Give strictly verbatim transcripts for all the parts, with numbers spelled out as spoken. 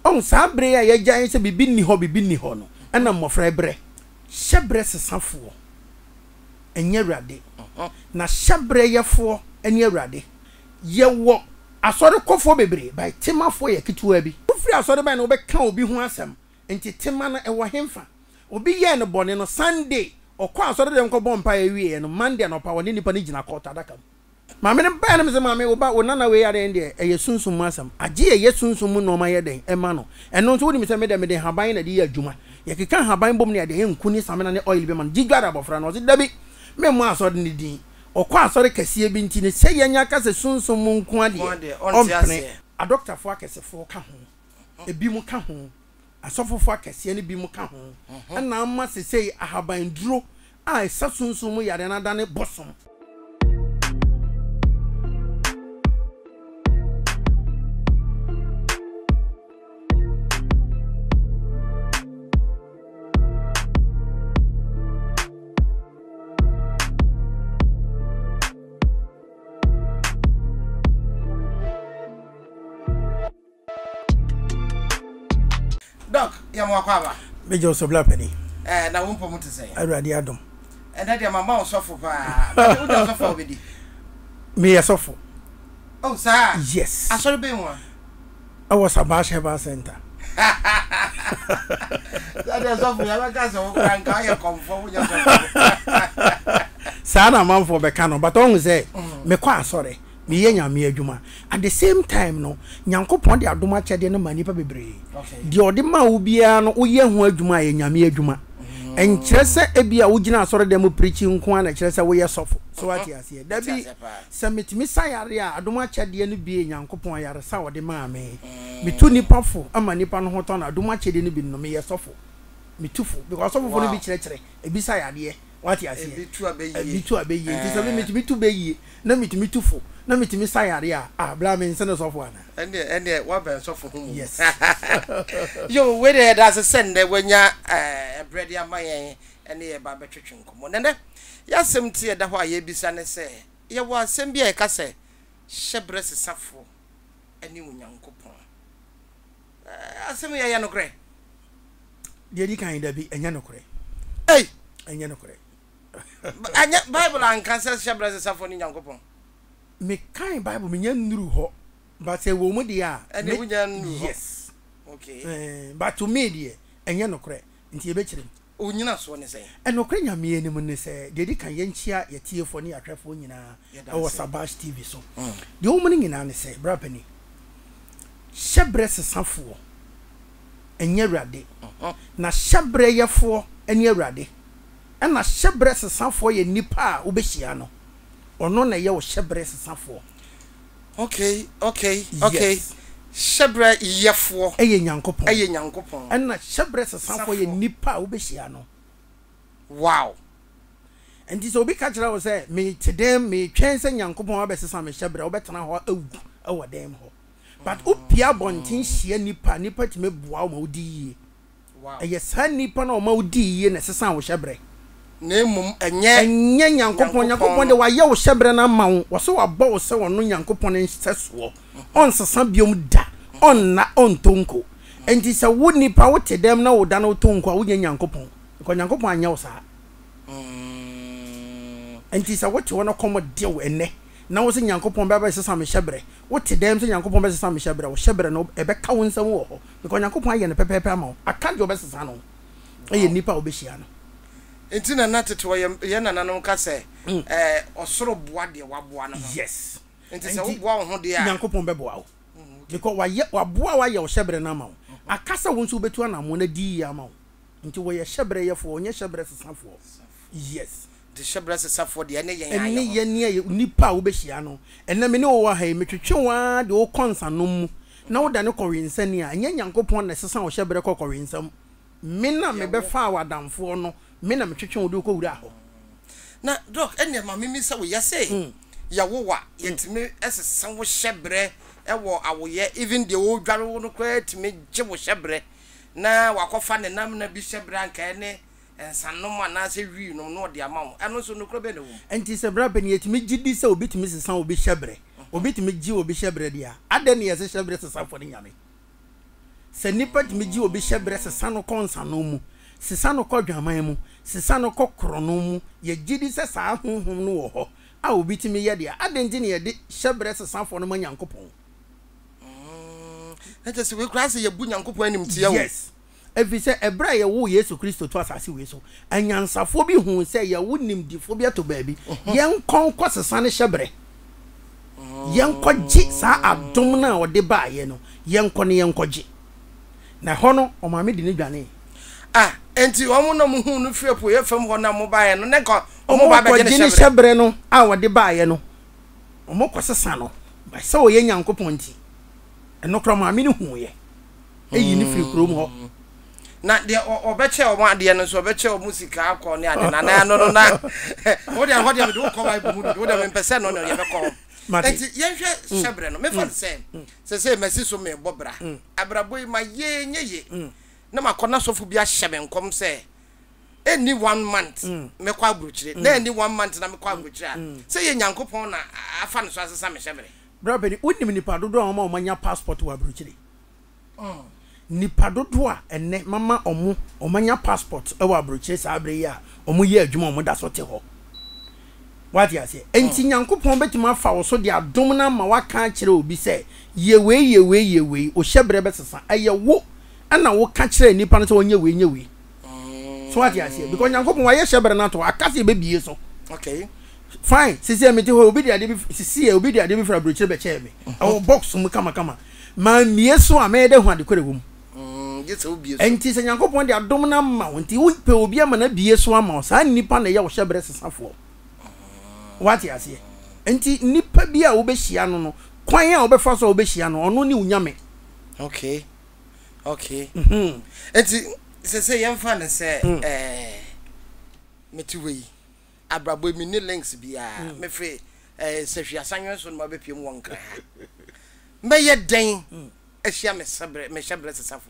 on sabre ya ye gyan se bibi ni ho bibi ni ho no na mmofra bre hyebre sesafo enye awurade na hyebre yefo eni awurade ye wo asore kofo bebre by temafo ye kituwa bi ofri asore by na obeka obi ho asem enti tema na ewo hemfa obi ye no bone no Sunday okwa asore dem ko bompa ewie no Monday no pa woni nipa ni gina court adaka maame ne ba na me se maame oba onana we yare ende eye sunsum asem age eye sunsum no ma ye den ema no eno nso woni me se me dem de haban na de ye adwuma ye keka haban bom ne de ye nkuni samena ne oil be man gigara bofra no se dabi me mo asore ne din okwa asore kese bi nti ne se ye nya ka se sunsum nko ade ompene a doctor fo akese fo ka ho ebi mu ka ho asofofo akese ne bi mu ka ho na amma se sei ahaban duro a esa sunsum yare na dane bosom Doc, ya mwa kwa ba. Mejo so blapeni. Eh na wumpo mutu say. Awurade adom. Eh na de mama osofo pa. But you don't suffer obedi. Me yesofo. Oh sir. Yes. Asori be nwa. I was a Bash Herbal Center. That is sofo ya ba ka so ranka ya confirm ya sofo. Sana man for beka no but on say me kwa asore. Me ye nyame adwuma at the same time no nyankopon de adoma chede no manipa bebre de ode ma wo bia no wo ye ho adwuma ye nyame adwuma enkire se ebia wo gina asore dem preaching nko ana kire se wo ye sofo so ati ase da bi se metimi sayare a adoma chede no bi nyankopon yare sa wode ma me mitu nipa fo ama nipa no hoto na adoma chede no bi no me ye sofo mitufo because sofo no bi kire kire ebi sayare what you say bitu abeyi bitu abeyi ti se me bitu beyi na mitimi tufo na mitimi sayare a ah bla me nse no sofo ana ene ene wa ben sofo hu yes yo we there that's a send wenya eh bread amayen ene ye ba betwetwe nkomo nene yasem tie da ho aye bisa ne se ye wo asem bia e ka se hyebre sesafo ene onyankopon eh asem ye ye no kre de di kan da bi enya no kre eh enya no kre anya Bible an kan se hyebre sesafo ni nyankopon me kind Bible me nya nuru ho but say wo mu dia and you nya nuru yes okay eh but to me dia enya no kre nti e be kire onyina so ne say e no kre nya me ni mu ne say de di kan ye nchia ye tiefo ne ahwefo nyina e wo Sabash T V so de wo mu ni nyina ne say bra pani hyebre sesafo enya awurade na hyebre yefo enya awurade e na hyebre sesafo ye nipa a wo be hia no ono na ye wo hyebre sesafo okay okay okay hyebre yefo eye nyankopon eye nyankopon ana hyebre sesafo ye nipa wo be hia no wow enti so bi ka kira wo say me tedem me twen se nyankopon abesesa me hyebre wo betena ho awu awo dem ho but opia bontin hia nipa nipa time bua wo ma odi yie wow eye sa nipa na wo ma odi yie na sesa wo hyebre na mum enye enye nyankopon nyankopon de wa ye wo hyebre na ma wo wo so wa bo wo se wono nyankopon nseso on sesa biom da on na on tonko enti se wo nipa wo tedem na wo da na wo tonko a wo nya nyankopon ko nyankopon anya wo sa mm enti se wo te wono komo de wo ene na wo se nyankopon ba ba sesa me hyebre wo tedem se nyankopon ba sesa me hyebre wo hyebre no e be ka wo nsam wo ho ko nyankopon aye ne pepepe ama wo aka de wo be sesa no eye nipa wo be hia no enti na nateto ye nananom ka se eh osoro boa de waboa no yes enti se wo boa wo ho de a nyankopon be boa wo because wa ye waboa wa ye wo hyebre na ma wo akasa wo nso betu anamo na di ya ma wo enti wo ye hyebre ye fo onye hyebre sesafo yes de hyebre sesafo de ene yen ayo ene ye ne nipa wo be hia no ene me ne wo ha metwetwe wa de wo konsanom mu na wo da ne kɔwinsani a nya nyankopon na sesa wo hyebre kɔkɔwinsam me na me be fa wadamfo no me na metwetwe wo de ko wura ho na doc ene ma mimi se wo yese ya wo wa yetime esesa wo hyebre ewo awoye even de wo dware wo no kwa time gye wo hyebre na wakofa ne nam na bi hyebre anka ne ensanom ana se wi no no de ama wo eno so no kro be ne wo enti se bra be ne yetime gidi se obi time sesa obi hyebre obi time gye obi hyebre dia ade ne yese hyebre sesa fo ne nyame se nipa timi gi obi hyebre sesa no konsa no mu sesa no kodwaman mu sesa no kokro no mu ye gidi se saa honhom no wo ho a obi timi ye de adenti ne ye de hyebre sesa fo no manyankopon mm ete se we kra se ye bu nyankopon anim tie wo yes evi se ebra ye wo Yesu Kristo to asase we so anyansafo bi hu se ye wo nimdifo bi to baabi yen konkɔ sesa ne hyebre yen kɔgye saa adom na ɔde baaye no yen kɔ ne yen kɔgye na hɔ no ɔmaame di ne dwane ah enti omo no mu hu no frepo ye fam hɔ na mo baaye no ne kɔ omo ba be ne hyebre no a ɔde baaye no omo kɔ sesa no ba se o ye nyankopɔn nti ɛno kra maame ne hu ye eyi ne firi krom hɔ na de obeche o ma de no so obeche o musika akọ ne ade na na no no na o de ho de do ko ba ibu mu do de me pese no no ye be ko enti ye hwe hyebre no me fa se se se mesi so me bobra abrabo ma ye nyeye na makona sofo bi a hyebe nkom se any one month me kwa abrochire na any one month na me kwa abrochire se ye nyankopon na afa no so asesa me hyebre bra be ni unim nipa dodo a ma manya passport wa abrochire nipa dodo a ene mama omo omanya passport e wa abrochire sa abre ya omo ye adwuma omo da so te ho what you say enti nyankopon betima fa wo so de adom na ma waka kire obi se ye we ye we ye we o hyebre besesa eye wo ana wo ka kire nipa no so onye we nye we so what you say because nyankopon wa ye hyebre na to akase be bie so okay fine sisi emeti ho obi de ade bi sisi obi de ade bi fra abrochire be che me e box mu kama kama ma mie so a me de ho ade kore wo mu enti se nyankopon de adom na ma wonti wo pe obi ama na bie so ama sa nipa na ye wo hyebre sesafo what you say enti nipa bi a wo be hia no no kwan a wo be fa so wo be hia no ono ni unyame okay okay mhm enti se se yem fa ne se eh metiwe abrabo mi ni links bia me fe eh se hwia sanwe so no ma be piem won kra me ye den ehia me sebre me hyebre sesafo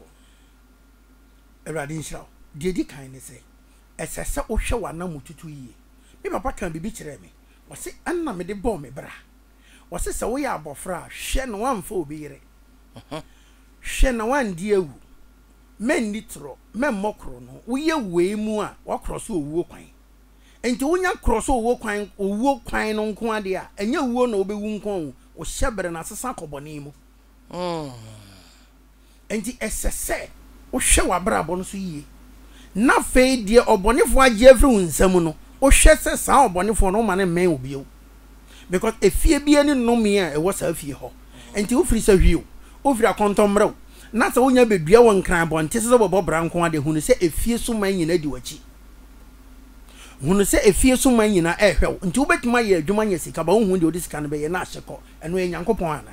Eradi nshao die di kan ne se esese wo hwe wana mututu yi me papa kan bibi kire me wose anna me de bo me bra wose se wo ya abofra hwe no wamfa obi yire hwe na wandi ewu men nitro men mokro no wo ye we mu a wo cross owuo kwan enti wo nya cross owuo kwan owuo kwan no nko ade a enya wuo na obewu nko wo hyebre na sesa koboni mu mm enti esese wo hwe wabrabo no so yie na fe die obonefo age afri unsam no wo hwe se sa obonefo no ma ne men obio because efie bia ni nomi a e wo sa afie ho enti wo firi sa hwio wo firi akontomre na sa wonya bedua won kran bonte se bobo branko ade hunu se efie so man nyina di wachi hunu se efie so man nyina e hwew enti wo betima ye adwuma nya sika ba wo hu de odi sika no be ye na ahyekọ eno ye nyankopon ana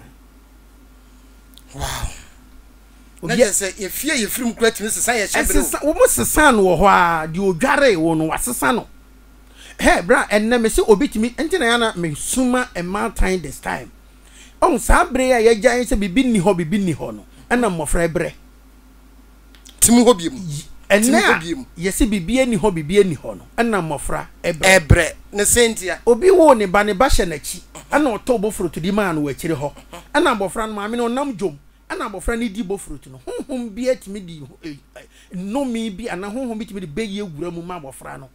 wow obi say ye fie ye firim kura timi sesa ye hyebre wo mo sesa no wo ho a de odware wo no wasesa no he bra enne me se obi timi enti na ya na me suma e mountain this time on sabre ya ye gyan se bibi ni ho bibi ni ho no ana mmofra bre timi ho biem enne ye se bibi ni ho bibi ni ho no ana mmofra ebre ebre ne sentia obi wo ne ba ne ba hye na chi ana otobo fruit di man wo akire ho ana mmofra no ma me no nam jom ana abofra ni di bo fruit no honhom bi atimi di no mi bi ana honhom bi timi di be ye wura mu ma abofra no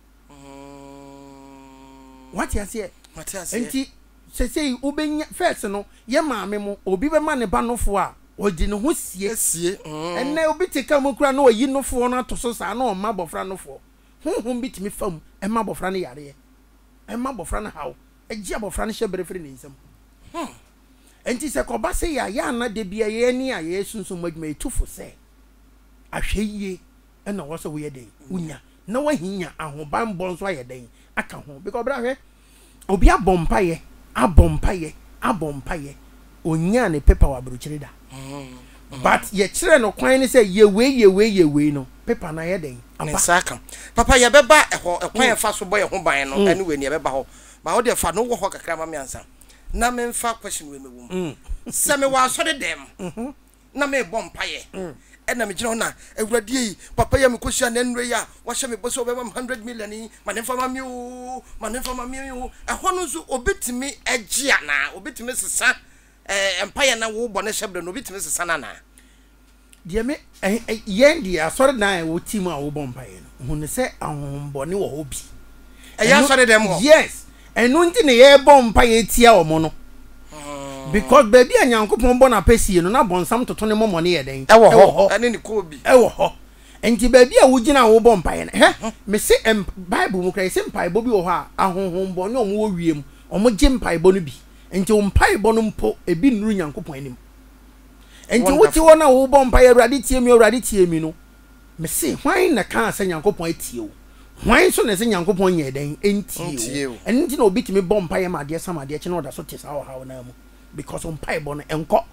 what you say what you say enti se se ubenya first no ye maame mo obi be ma ne ba nofo a odi ne ho sie sie enne obi tika mo kura na oyi nofo no to so sa na o ma abofra nofo honhom bi timi fam e ma abofra no yare e ma abofra no hawo e gi abofra no hyebre firi ne nsam hmm enti se ko ba se ya ya na de bia ye ni a ye sunsun madwuma etufo se ahweye e na wo so wo ye den unya na wa hinya ahoban bon so aye den aka ho because bra hwe obi abompa ye abompa ye abompa ye onya ne paper wa brochire da but ye kire no kwan ni se ye we ye we ye we no paper na ye den apa saka papa ye beba e ho e kwan e fa so boy ho ban no ene we ni ye beba ho ba wo de fa no wo ho kakra ma me ansa na me mfa question we mewu mm se me wa so de dem mhm na me bompa ye mm e na me gina na awurade yi papa ya me kosia na nre ya wa hye me boso obema one hundred million yi ma ne mfa ma mi o ma ne mfa ma mi o e ho no so obetimi agia na obetimi sesa eh empire na wo bo ne hyebre no obetimi sesa na na deɛ me yɛn deɛ asɔre dan a wɔti mu a wɔbɔ mpaeɛ no hu ne sɛ ahombɔne wɔ hɔ bi ɛyɛ asɔre dɛm hɔ yes ɛno nti ne yɛbɔ mpaeɛ tia wɔn no because baabi a nyankopɔn bɔ n'apɛsie no na bɔnsam toto ne mɔmɔ ne yɛ dɛn ɛwɔ hɔ ɛne ne kɔɔ bi ɛwɔ hɔ nti baabi a wogyina a wɔbɔ mpaeɛ no hɛ me se bible mu kra sɛ mpaebɔ bi wɔ hɔ a ahohombɔne ɔmo wɔ wiem ɔmo gye mpaebɔ no bi nti wo mpaebɔ no mpo ebi nnuru nyankopɔn anim nti wote hɔ na wobɔ mpaeɛ awurade tie mi awurade tie mi no me se hwan na kaa sɛ nyankopɔn atie wo hwan so na sɛ nyankopɔn nyɛ dɛn ɛntie wo ɛno nti na obi tumi bɔ mpaeɛ ma adeɛ sam adeɛ kye na ɔda so te saa ɔhaw no mu because mpaebɔ no ɛnkɔ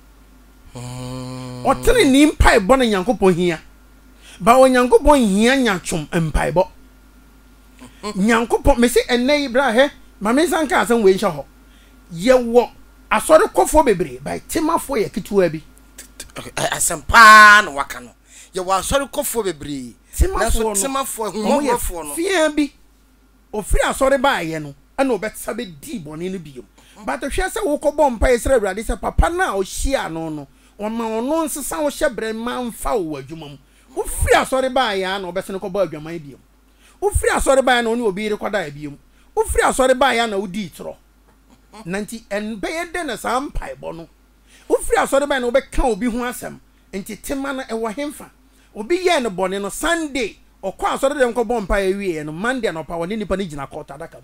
ɔtene ni mpaebɔ no nyankopɔn hia ba o nyankopɔn hia nyatwom mpaebɔ nyankopɔn me se ɛnɛ yi bra hɛ ma me nsa nka asɛm wei nhyɛ hɔ yɛwɔ asɔre kɔfoɔ bebree ba temafoɔ yɛ ketewa bi asɛm paa na waka no yɛwɔ asɔre kɔfoɔ bebree temafoɔ temafoɔ humɔfoɔ no fia bi ofiri asɔre baayɛ no ɛna ɔbɛsa bɛdi bɔne no bio but hwɛ sɛ wokɔbɔ mpaeɛ sɛ awurade sɛ papa no a ɔhyia no no ɔma ɔno nsesa wo hyɛ berɛ ma mfa wo adwuma mu wofiri asɔre baayɛ na ɔbɛsene kɔbɔ adwaman bio wofiri asɔre baayɛ na ɔne obi rekɔda bio wofiri asɔre baayɛ na wodi torɔ nanti ɛnbɛyɛ dɛ na saa mpaebɔ no wofiri asɔre baayɛ na wobɛka obi ho asɛm nti tema no ɛwɔ hemfa obi yɛ no bɔne no sunday ɔkɔ asɔre dɛm kɔbɔ mpaeɛ wie no monday na ɔpa wɔne nipa no gyina kɔɔtɔ adaka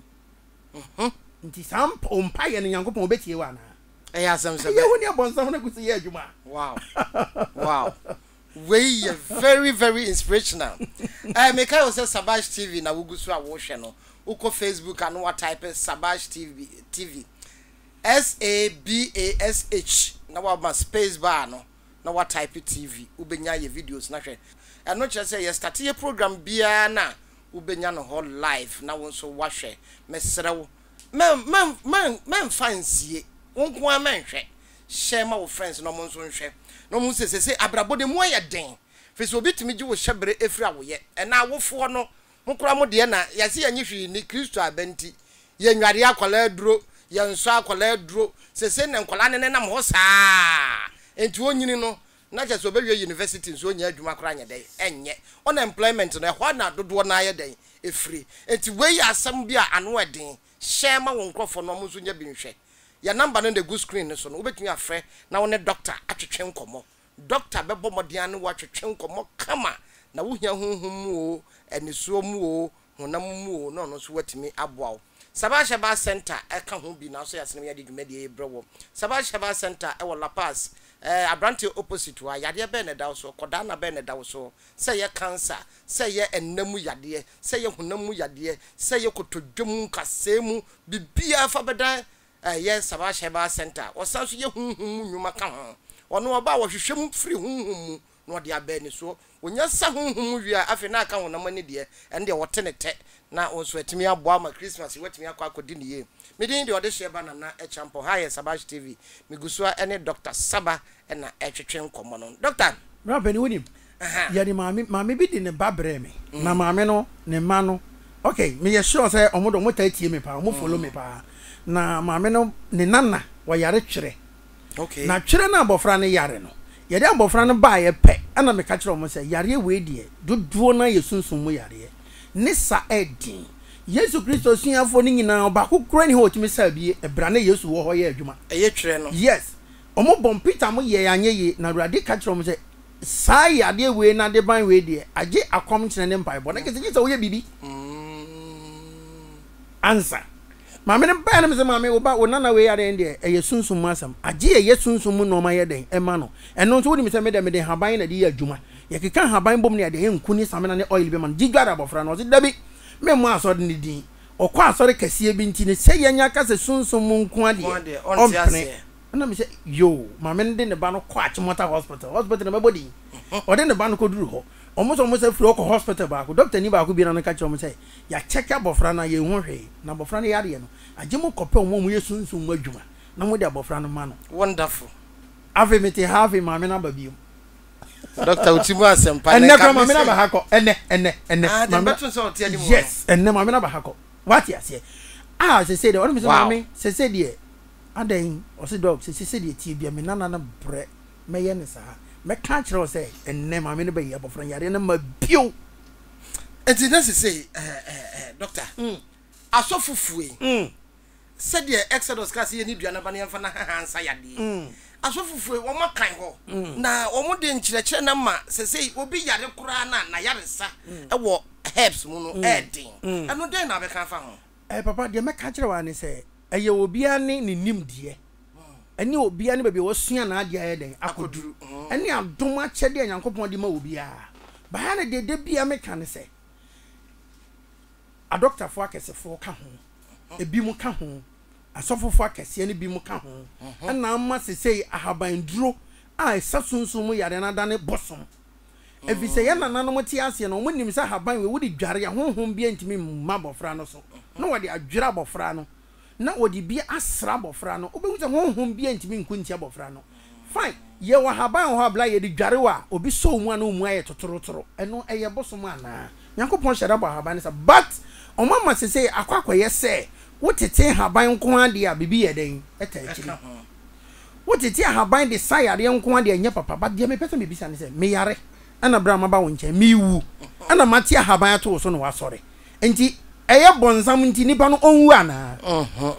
mu nti saa mpaeɛ no nyankopɔn wobɛtie wɔ anaa ɛyɛ asɛm sɛ yɛ wo ne abɔnsam no kusi yɛ adwuma wow wow we are very very inspirational eh me kai say Sabash T V na wugu so a wo hwe no uko Facebook and what type Sabash T V T V S A B A S H na wa ma space bar no na what type T V ubenya ye videos na hwe eno kire say ye start ye program bia na ubenya no whole live na won so wa hwe mesere wo men men men men fancy won ko a men hwe share ma wo friends no mo nso nhwe no mu se se abrabode mu aye den fesi obi timi gi wo hyebere efri awoye ena awofo no mo kura mo de na yase yanyi hwi ni Kristo abenti ye nware akwala aduro ye nso akwala aduro se se ne nkwala ne na mo saa enti onyini no na je so bewe university nso nya adwuma kura nya den enye unemployment no ehwa na dodo na aye den efri enti we ya asam bi a ano eden share ma wo nkrofo no mo nso nya bi nhwe ya number no the good screen so no obetumi afre na wo ne doctor atwetwe nkomo doctor bebo modian no watwetwe nkomo kama na wo hia honhom mu o enisuo mu o honam mu o no no so watimi aboa wo Sabash Herbal Center eka ho bi na so yasene ya de dwumade e brewo Sabash Herbal Center e wo La Paz eh abrante opposite wa yade be ne dawo so koda na be ne dawo so se ye cancer se ye ennamu yade se ye honam yade se ye kotodwum kasemu bibia fa beda eh yes Sabash Herbal Center osan so ye hunhum nwuma ka ho ono oba wo hwehwem free hunhum no de aba ni so onya sa hunhum wi afi na aka honam ani de ende wote ne te na onso atimi aboa ma Christmas watimi akwa akodi ne ye medin de ode hye bana na echampo ha yes Sabash T V migusua ene Doctor Saba ena etwetwe nkomo no doctor rabani wonim aha ya ni maami maami bi di ne babre me na maami no ne ma no okay me ye sure say omodo mo tatie me pa omo follow me pa na maami no ne nana wa yare twere okay na twere na abofra ne yare no ye de abofra no ba ye pe ana me ka kire omo say yare we die dodo na ye sunsun mu yare nisa edin Yesu Kristo suafo ni nyina oba kokora ni ho otimi sa bie ebra na Yesu wo ho ye adwuma eye twere no yes omo bom Peter mo ye anye ye na urade ka kire omo say saa yade we na de ban we de age akom kire ne mpai bo na kese kese wo ye bibi answer maame ne ba na me say maame wo ba wo nana we yade de eye sunsun mu asam age ye sunsun mu no ma ye den e ma no eno nso wo ni me say me de me de haban na de ye adwuma ye keka haban bom ne de ye nkuni samena ne oil be man gigara bofra no se dabi me mo asode ne din okwa asode kase bi nti ne se yenya kase sunsun mu nko ade ompene na me say yo maame ne de ne ba no kwa Achimota hospital hospital na mebodi o de ne ba no koduru ho omo so mo say free ko hospital ba ko doctor ni ba ko bi na no ka kire mo say ya check abofra na ye hu hwe na abofra na yare no agemo kope mo mo ye sunsun mu adwuma na mo de abofra no ma no wonderful ave me te have maame na ba biom Doctor Utimu asempa enne ka maame na ba hako enne enne enne maame beto so otie ni mo yes enne maame na ba hako what ya say ah se say de onu me say maame se say de adan o se dog se se de tie bia me nana na bre me ye ne sa me ka kire o say enne ma me ne ba yi abofra yare na ma bio enti na se say eh eh doctor mm asofufue mm said the Exodus class ye ni duana ba ne yemfa na hansa yade mm asofufue wo makan ho na wo mo de nkyerɛkyerɛ na ma se say obi yare kura na na yaresa e wo herbs mu no e din eno den na be kan fa ho eh papa de me ka kire wa ne say eye obi ani ne nim de eni obi ani baabi wo sua na ade aye den akoduru eni adom akyɛde Nyankopɔn de ma obi a ba ya ne de de bia me ka ne say a doctor fo akesefo ka ho ebi mu ka ho asofofo akese ne bi mu ka ho na amma sesei ahaban duro a esasunsun mu yare na dane bosom efise ya nananom ti ase no mo nim se ahaban we wodi dware ya honhom bia ntimi mma bofra no so na wodi adwira bofra no na wodi bia asra bofra no obehu se honhom bia ntimi nkuntia bofra no fine ye wa haban ho abla ye di dware wa obi so mu ana mu aye totorotoro eno eye bosom ana Nyankopɔn hyɛ daba haban sa but omama sesei akwakoye se wotete haban nko ade a bibi ye den eta akiri wotete haban de sayare nko ade anya papa ba de me pese me bisa ne se me yare ana bra ma ba wo nche me wu ana mate haban ato so no wasore enti eye bonsam nti nipa no onwu ana mhm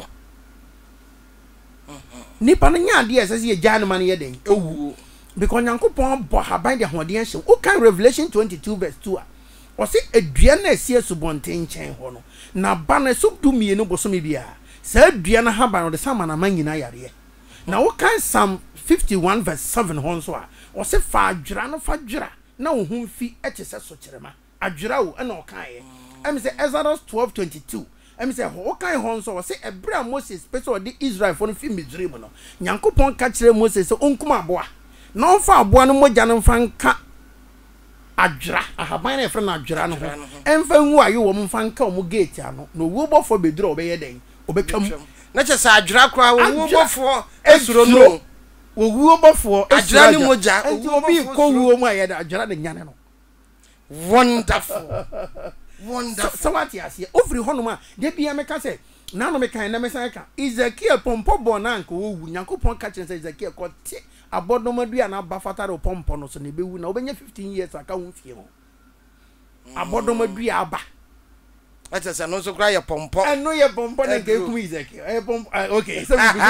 nipa no nya ade ese ye gya no ma ne ye den owu because Nyankopɔn bo haban de hoden hye o kan Revelation twenty-two verse two a o se adua na esie subonten nchen ho no na ba na subdu mienu bosomi bia sa adua na haba no de sama na manyina yare na wo kan Psalm fifty-one verse seven ho so a o se fa adwira no fa dwira na wo hu fi ete se so kyerema adwira wo na o kan ye em se Exodus twelve twenty-two em se ho kan ho so o se ebra Moses pese odi Israel fo no fi Misraim no Nyankopɔn ka kyerɛ Moses se onkuma aboa na on fa aboa no mogya no fa nka adwira ahaban na efra na adwira no ho emfa nwu ayo wo mfa nka o mu gate ano no wo bofo beduro obeye den obetwam na che sa adwira kra wo bofo esuro no wo wo bofo adwira ni mogya obi ko wo mu aye da adwira de nyane no wonderful wonderful so what you see ofri hono ma de bia me ka se na no me kan na me san ka Ezekiel pompo bona nka wo wu Nyankopɔn ka kyen se Ezekiel ko ti abodomadu ana ba fataro pompo no so ne bewu na obenya fifteen years aka wo fie ho abodomadu aba acha se no so kra ye pompo eno ye pompo na ke ku Ezekiel eh pompo okay so we go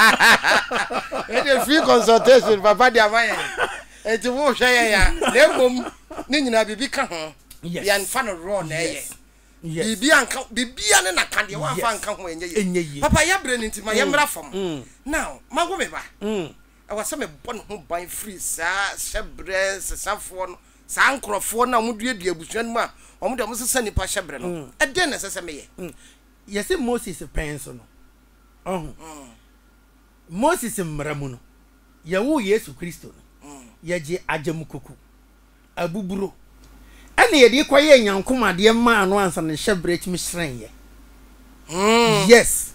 e dey free consultation papa dia maye e ti wo hwe ya na mom ni nyina bibi ka ho yan fa no raw na ye bibi anka bibi ane na kan de wa fa anka ho enye ye papa ya bre ni ntima ye mra fam now mago me ba I was some born home by free, sir, shebress, safon, sankrofon, na mudu di abusuan mu a omo de mo sesa nipa shebre no e den na sesa me ye yes Moses penso no oh Moses mramu no ye wo Yesu Kristo no ye je ajamukoku abuburo ene ye de kwaye nyankoma de ma ano ansa ne shebre timi sren ye yes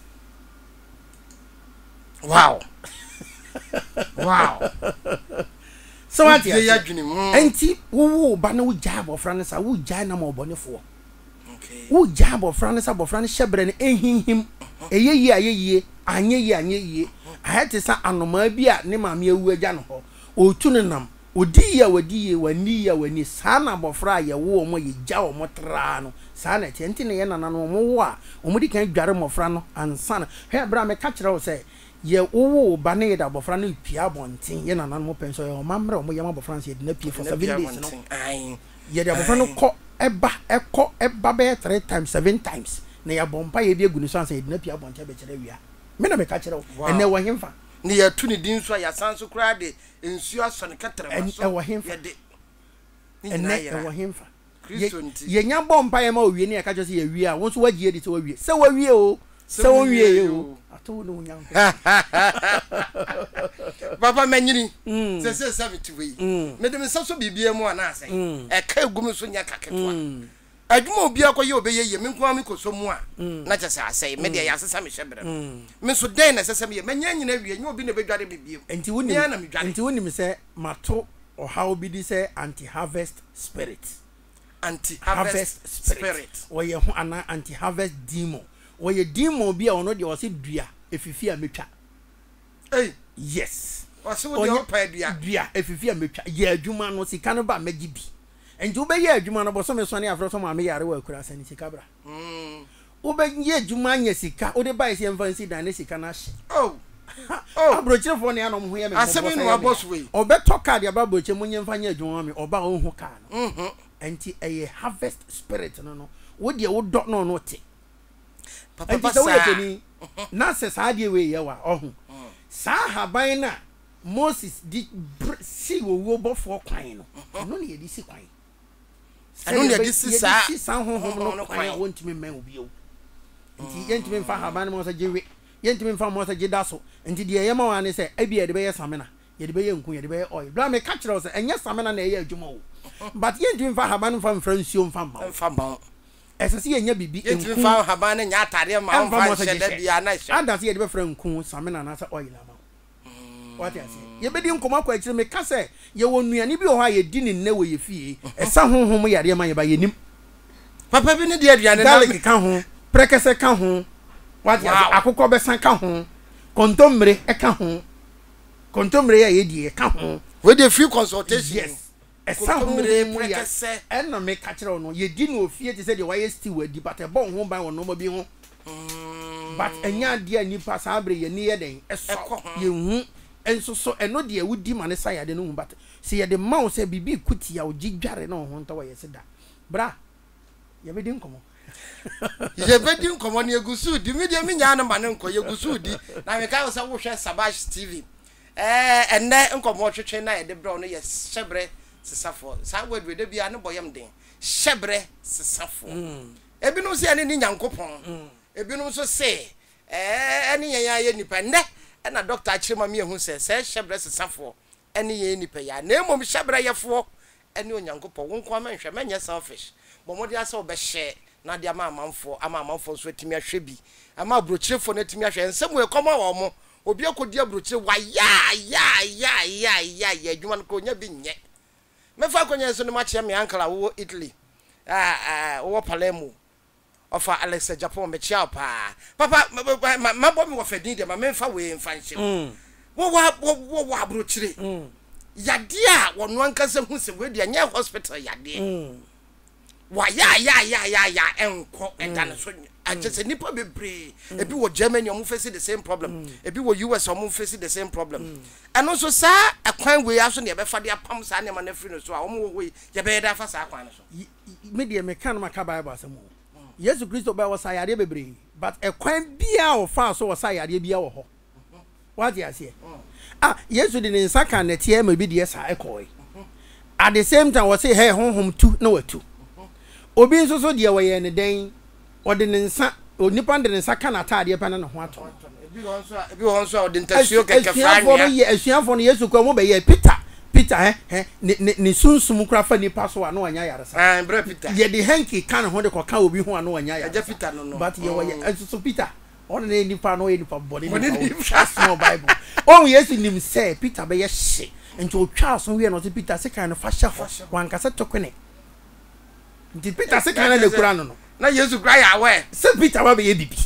wow wow so what you enti wo ba na wo jab of France wo jab na mo bonefo okay wo jab of France abo France shebre ne ehinhim eyeyi ayeyi anyeyi anyeyi ahete sa anoma bi a ne maame awu agya no ho otu ne nam odi ya wadi ye wani ya wani sana abofra ye wo mo ye gya wo mo tra no sana enti ne ye nana no mo wo a omo di kan dware mofra no ansana he bra me ka kire wo say ye wo ba ne da abofra no pia bonten ye nana no mo penso ye o mamre o mo ye ma abofra se de na pie for seven days no ye de abofra no ko eba eko eba be three times seven times na ya bompa ye bi egunu so ansa ye de na pia bonten be kire wia me na me ka kire wo ene wo hemfa ni ya tu ni din so ya sanso kra de ensu aso ne katra so e wo hemfa ye de ene e wo hemfa ye nya bompa ye ma owie ne ya ka je ye wie a won so wagie di so wawie se wawie o se won wie ye o ato no nya papa manyini se se seventy we me de me so bibia mu ana ase e ka egum so nya kaketwa adwuma obi akoye obeye ye me nko am ko so mu a na kyese ase me de ya sesa me hyebre no me so den na sesa me ye manya nyina wie nya obi na bedware bibia enti woni enti woni me se mato o how be this anti harvest spirit anti harvest spirit o ye ho ana anti harvest demon o ye demon bi a ono de o se dua efifi a metwa eh yes Wase wo de opa dua. Dua efifi a metwa ye adwuma no sika no ba magi bi. Enti wo be ye adwuma no boso me so ne afro so ma me yare wa akura sani sika bra. Mm. Wo be ye adwuma anya sika, wo de ba ise mfa nsi dan ne sika na hye. Oh. Oh, abrochire fo ne anom ho ye me. Asemi no boss we. Obeto card ya ba brochire munye mfa nya adwuma me, oba wo hu ka no. Mhm. Enti eye harvest spirit no no. Wo de wo dot no no te. Papa papa sa. Na se sa de we ye wa ohun. Sa haban na Moses di si wo wo bofo kwan no. No ne ye di si kwan. Ano ne di si sa. Si sa honhom no kwan wontimi man obi o. Nti yentimi mfa haban mo sa jewe. Yentimi mfa mo sa jeda so. Nti de ye ma wa ne se abi ye de be ye samena. Ye de be ye nku ye de be ye oil. Bla me ka kire o se enye samena na ye adwuma o. But yentimi mfa haban mfa mfra nsuo mfa ma. Mfa ma. Esese ye nya bibi enku. Yentimi mfa haban na nya atade ma mfa hye da bia na hye. Adase ye de be fra nku samena na sa oil ama. What you say? Ye be di nkoma kwa akire me ka se ye wo nuane bi o ha ye di ni nne wo ye fie. Esa honhom yare ma ye ba ye nim. Papa bi ni di aduane na garlic ka ho, prekese ka ho. What you say? Akoko be san ka ho. Kontomre e ka ho. Kontomre ya ye di e ka ho. We dey free consultation. Yes. Esa honhom prekese e no me ka kire no ye di no ofie te se de wa ye stew adi but e bon ho ban wo no ma bi ho. But enya dia nipa sa abre ye ni ye den eso ye hu enso so eno de wudi mane sa yade no hu but se ye de ma wo se bibi kuti ya ogidware no ho nta wo ye se da bra ye be di nkomo ye be di nkomo ne egusu di media me nya no mane nko ye gusu di na me ka wo se wo hwe Sabash T V eh enne nkomo twetwe na ye de bro no ye hyebre sesafo sa word we de bia ne boyem den hyebre sesafo ebi no se ene ni nyankopon ebi no so se eh ene yan ya nipa nde na doctor achirema me hu se se hyebre sesafo ene ye nipa ya na emom hyebre yefo ene onyankopon wo nko amanhwe menye selfish bo mo dia se obehye na dia ma amanfo ama amanfo so atimi ahwe bi ama abrochirefo na atimi ahwe nsem we koma wo mo obi akodi abrochire wa ya ya ya ya ya ya adwuma no ko nya bi nye mefa konya so no ma kye me ankala wo Italy ah ah wo Palermo ofa Alexa Japan me chia pa papa ma bo me wo fedin de ma me fa we mfa nche wo wa wo wa abrochire yade a wono ankasa hu se we dia nya hospital yade wa ya ya ya ya ya enko endan so ajese nipa bebre ebi wo Germany o mu face the same problem ebi wo U S o mu face the same problem and so sa akwan we aso ne be fa de apam sa ne ma na free no so a wo mu we ye be da fa sa akwan no so me de me kan ma ka Bible asemu Yesu Kristo ba wo sa yare bebre but ekwan bia o fa so wo sa yare bia wo ho what you say ah Yesu de ne nsaka na tie ma bi de sa ekoi at the same time wo say hey honhom tu na watu obi nso so de wo ye ne den ode ne nsa onipa de ne nsa kana atade pa na ne ho ato ebi won so ebi won so ode ntasuo keke franya asuafo no ye asuafo no Yesu kwa mo be ye Peter Peter eh eh ne ne sunsum kura fa nipa so ano anya yaresa ah bra Peter ye de hanky kan ho de ko ka obi ho ano anya yaresa Peter no no but ye wo ye enso so Peter on ne nipa no ye nipa body ni trust no Bible on Yesu nim say Peter be ye hye nti o twa so we no se Peter se kan no fa hye ho wan kasa tokene nti Peter se kan na kura no no na Yesu kura ya we se Peter wa be ye bibi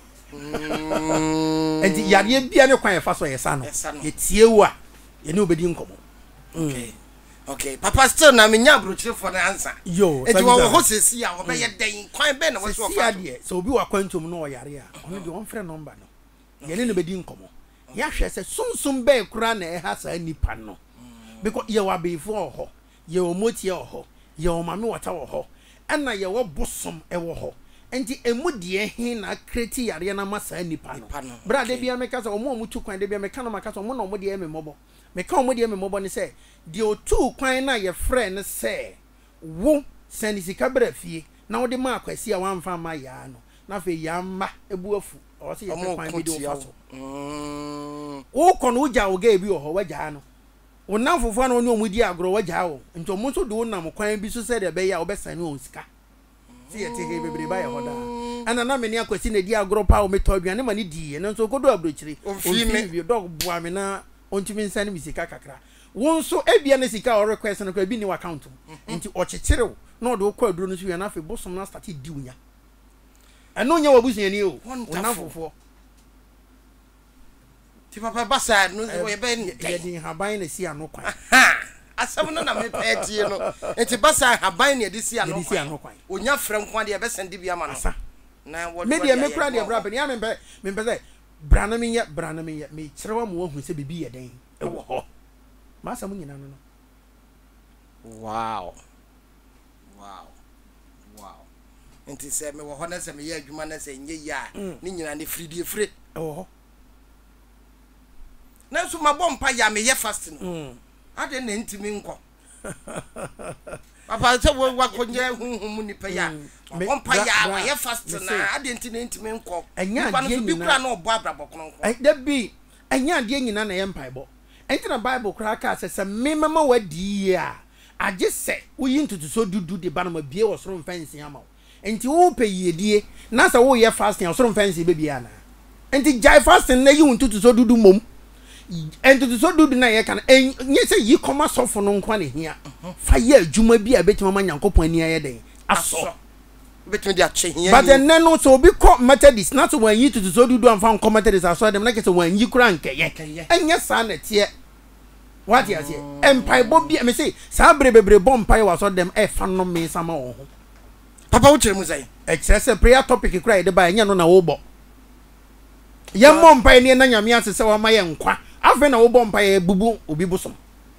enti yare bia ne kwan ye fa so ye sa no ye tie wo a ye ne obedi nkomo okay okay papa still na menya abrochire for na answer yo enti wo ho sesi a wo be ye den kwan be na wo so fa so obi wa kwantum no yare a ono de won frɛ number no ye ne ne bedi nkomo ya hwɛ sɛ sunsum be kura na e ha sa nipa no because ye wa be fo ho ye o motie ho ye o mame wata ho ana ye wo bosom e wo ho enti emu de hin na kreti yare na masa nipa no bra de bia meka sɛ omo omu tu kwan de bia meka no maka sɛ omo na omo de eme mobo meka omo de eme mobo ne sɛ de otu kwan na ye frɛ ne sɛ wo sɛni sika bra fie na wo de ma akwasi a wamfa ma ya no na fe ya ma ebu afu o se ye kwan bi de wo fa so mm wo kono uja wo ga ebi wo ho waja no wonam fofo na oni omudi agro waja wo nti omo so de wonam kwan bi so se de be ya wo be sane o sika si ye tege bebre ba ye hoda ana na me ni akwasi na di agro pa o meto aduane ma ni di ye nso kodo abrochire o fi me dog bua me na ontimi nsane mi sika kakra won so ebia na sika o request na kwa bi ni account nti o chechire na o de kwa aduro no so ya na fe bosom na start di unya eno nya wabusu ani o wonam fofo ti papa basa no we be ye din haban na si ano kwan ha asam no na me peti no enti basa haban na de si ano kwan onya frem kwan de be sende bia ma no na wo me de me kura de bra be ya me be me be say bra na me ye bra na me ye me kirewa mo hu se bibi ye den e wo ho ma asam nyina no no wow wow wow enti se me wo ho na se me ye adwuma na se nye ya ni nyina ne fridi efre e wo ho na so mabɔ mpa ya me ye fast no ade na ntimi nkɔ papa se wo wakonye hunhum ni pa ya mabɔ mpa ya wa ye fast na ade ntimi na ntimi nkɔ enya de bi kura na ɔbɔ abrabɔ kono nkɔ da bi enya de nyina na ye mpaebɔ enti na bible kura ka se se me mama wadi a age se wo yi ntutu so dudu de ba na ma bie wo soro mfansi ama wo enti wo pe yiedie na se wo ye fasting wo soro mfansi be bia na enti jai fasting na yi ntutu so dudu mom enti so dudu na ye kan nye se yi koma sofo no nkwa ne hia fa ye adwuma bi a betima ma nyankopon ani aye den aso betima di ache hia but then no so obi ko methodist na so wan yi tutu so dudu amfa nko methodist aso dem na ke se wan yi kura nkeye enye sa na tie what you say empire bo bi me say sa brebebre bo empire wa so dem e fa no me sama wo ho papa wo kire mu sai e kire se prayer topic kura de ba enye no na wo bo ye mo empire ne na nyame ase se wa ma ye nkwa afi na wo bo empire bubu obi bosom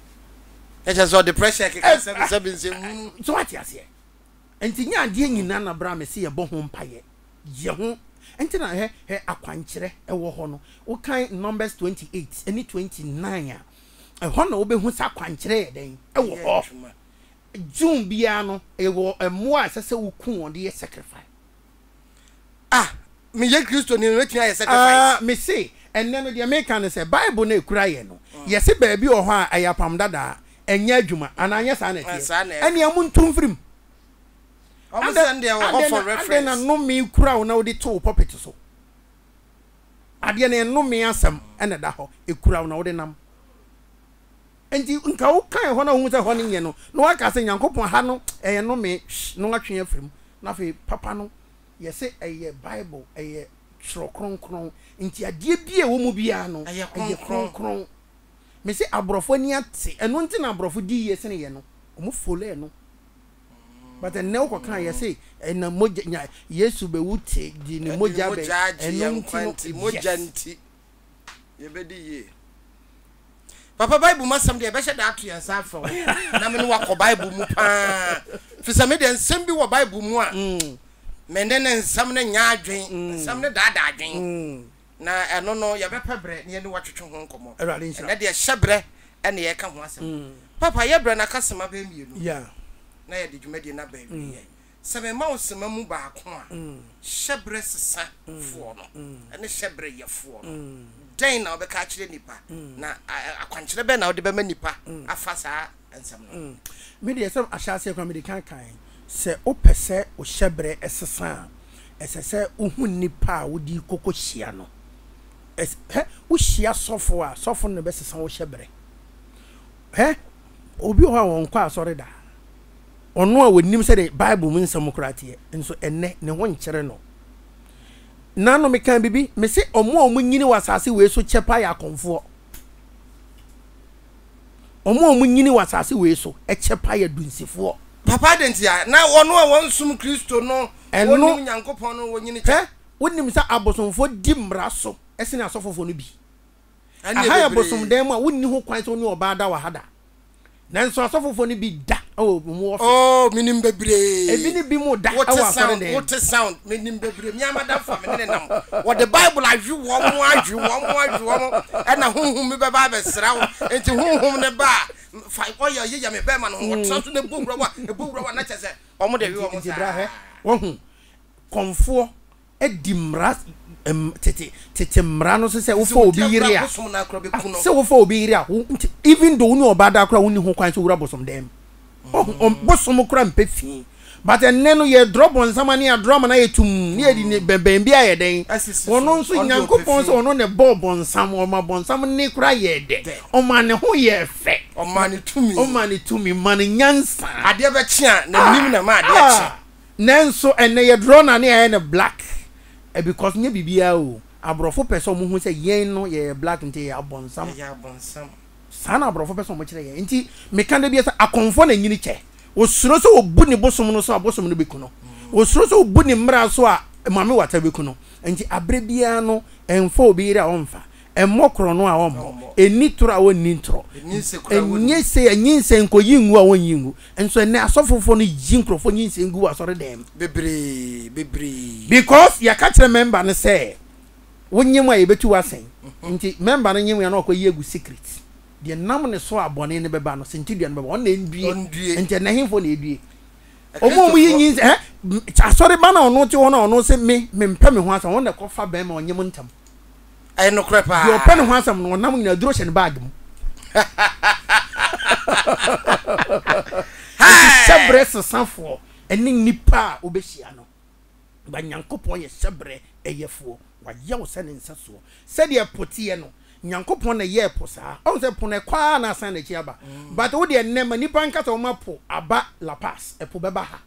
e je so the pressure ke ka se se bin se so what you say enti nya de nyina na bra me se ye bo ho empire ye ho enti na he he akwankire e wo ho no wo kan Numbers twenty-eight any twenty-nine a ho na wo be hu sa kwankire ye den e wo ho June bia no e wo emo a sese wo ku on de sacrifice ah me ye Kristo ni no tia ye sacrifice ah me say enne no de American say Bible na ekura ye no ye se ba bi o ho a ayapam dada enya adwuma ananya sa na tie ene amu ntumfrim o send there wo for reference ade na no me kura wo na wo de to puppet so ade na no me asem ene da ho ekura wo na wo de nam enti nka wo kan ho na hu se ho ne nye no no aka se Nyankopon ha no eye no me no atwe afrim na fe papa no ye se eye Bible eye tro kronkron enti ade bia wo mu bia no eye kronkron me se abrofo ni ate eno nti na abrofo di ye se ne ye no omu fole no but en now kan ye se na moja Yesu be wuti di ne moja be eno nti moja nti ye be di ye papa Bible masam de be hye da ato yansa afro na me no wakọ Bible mu pa fi same de nsem bi wo Bible mu a me ne ne nsam ne nya adwen nsam ne da da adwen na eno no ye be pebre ne ye ne watwetwe ho nkomo na de hyebre ene ye ka ho asem papa ye bre na kasema be mienu yeah na ye de dwumadi na ba wi ye sebe ma osema mu ba ko a hyebre sesa fo no ene hyebre ye fo no den na obeka kire nipa na akwankyere be na ode be ma nipa afa saa ensam no me de some ahyase kwa me de kan kan se opese o hyebre esesa esese ohu nipa wodi kokko hia no es he wo hia sofo a sofo no be sesa wo hyebre he obi ho a won kwa asore da ono a wonim se de Bible mu nsam kurate enso enne ne ho nkyere no nano me kan bibi me se omo omo nyini wasase we so chepa ya konfo omo omo nyini wasase we so e chepa ya dunsifo papa dentia na ono a wonsum Kristo no woni Nyankopon no wonyini che wonim sa abosomfo di mraso esene asofofo no bi aha abosom dem a wonni ho kwan so ni oba da wa hada nanso asofofo no bi da oh mo oh minim bebre e bi ni bi mo da awa so dem what sound minim bebre mi amada fa me ne nam what the Bible aju wo mo aju wo mo aju wo mo e na honhom me be ba be sra wo enti honhom ne ba fa oya ye ya me be ma no what so ne bowura wa e bowura wa na chese o mo de wi wo mo sa wo hu konfo e di mras tete tete mra no se wo fo obi yire a se wo fo obi yire a even though uni obada akra uni ho kwan so wura bosom dem oh bosom kra mpefi but enne no ye drop on samani a drama na yetum ne ye di beben bia ye den wono nso Nyankopon so wono ne bob on sam o ma bon sam ne kra ye de o ma ne ho ye fe o ma ne tumi o ma ne tumi ma ne nyansa ade be chia na nim na ma ade chia nenso enne ye draw na ne ye ne black e because nye bibia o abrofo person mo hu say yen no ye black nti ye abonsam ye abonsam sana abrofo person mo kire ye nti me kan da bi say akonfo na nyini che osuro so obu ni bosom no so abosom no beku no osuro so obu ni mra so a mame wata beku no nti abre bia no enfo obi ra onfa emmokro no a ommo enitro a wonni ntro enye se enye se nkoyi ngu a wonni ngu enso ne asofofo no yi nkrofo nyi se ngu asore dem bebre bebre because ya ka kire member ne say wonyem a yebetu wasen nti member no nyem ya no akoyi egu secret de nam ne so abone ne beba no senti dua ne beba on na ndue nti na hemfo na edue omo mu yi nyi eh asore ba na ono ti ono ono se me me mpa me ho asa won na kofa ba ma onyem ntam ay no krepa yo pa ne ho asa no nam nyina duro hye ne bag mu ha sebre sesafo eni nipa obehia no ba nyankopon ye sebre eyefo wa yawo se ne nsaso se de potie no nyankopon na ye po saa on se po na kwa na san na chi aba but wo de nema nipa nkata o mapo aba la pass e po beba ha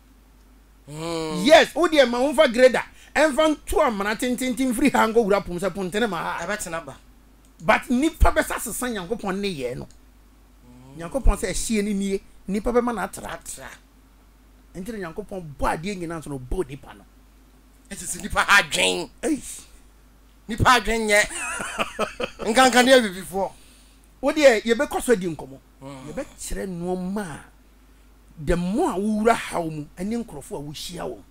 yes wo de ma wonfa grader enfan to amana tintintin free hango wura pom se pontene ma ha abetena ba but nipa be sase san nyankopon ne ye no nyankopon se ehie ni nie nipa be ma na atra atra entire nyankopon bo ade nyina so no bo nipa no ese nipa adwen eh nipa adwen nye nkankan ne bibifo wo de ye be koso di nkomo ye be kire no ma the more wura hawo mu eni nkrofo a wo hia wo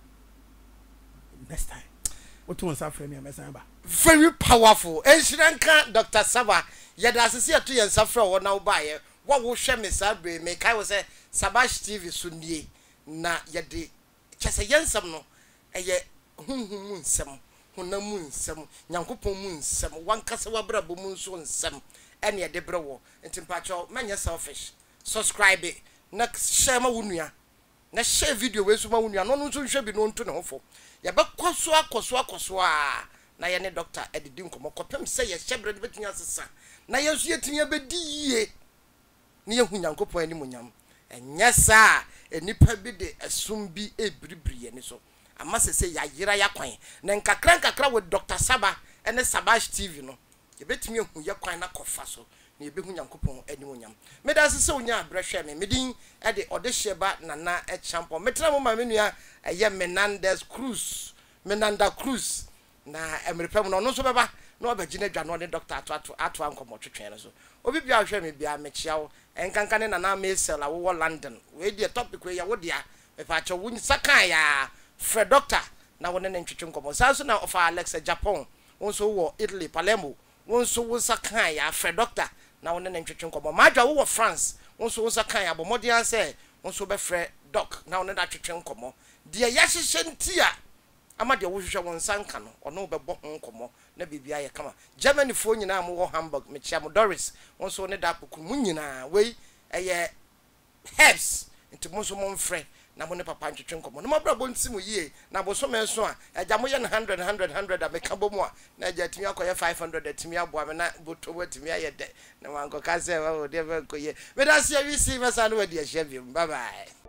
next time what you want to frame me mesan ba very powerful ensiranka Doctor Saba yeda asese ato ye nsafra wo na wo ba ye wo wo hwe me sabre me kai wo se Sabash T V so nie na yede chese yensam no eye hunhun nsem honam nsem nyankopon mu nsem wankasa wabrabo mu nso nsem ene yede bre wo ntimpacho manya selfish subscribe na share ma wonua na share video we so ma wonua no nso hwe bi no nto ne hofo ya be kwaso akoso akoso a na ye ne doctor edidi nkomo kopem se ye hyebre de betunya sesa na ye so yetinya bedi yie ne ye hunyankopon ani munyam enya sa enipa bi de asum bi ebribri ye ne so ama se se ya yira ya kwan na nkakra nkakra with Doctor Saba ene Sabash T V no ye betumi hu ye kwan na kofa so na ye be hunyankopon ani munyam me da se se onya abrehwe me medin e de odeheba nana e champion metra mo ma menua eye Menendez Cruz Menanda Cruz na emerepem no no so beba na obagina dwa no ne doctor ato ato ato ankomo twetwen so obi bia hwe me bia mechia wo enkankane na na mesel awo London we die topic we ya wo dia me pa che wo sakan ya Fred Doctor na wo ne ntwetwe nkomo sa so na of Alexa Japan won so wo Italy Palermo won so wo sakan ya Fred Doctor na wo ne ntwetwe nkomo madwa wo France won so wo sakan ya bomodian se won so be Fred Doc na wo ne da twetwe nkomo de ya hyehye ntia ama de wo hwehwe won sanka no ono bebo nkomo na bibia ye kama Germany fo nyina mo wo Hamburg me chia mo Doris won so ne da poku mu nyina we eye herbs nti mo so mo mfre na mo ne papa ntwetwe nkomo no mabra bo nti mo yie na bo so me so a agya mo ye one hundred one hundred one hundred ameka bo mu a na agya timi akoye five hundred atimi aboa me na boto watimi aye de na wanko ka se wa wo de be koye me da se wi si me sa no wa di ahia bi bye bye.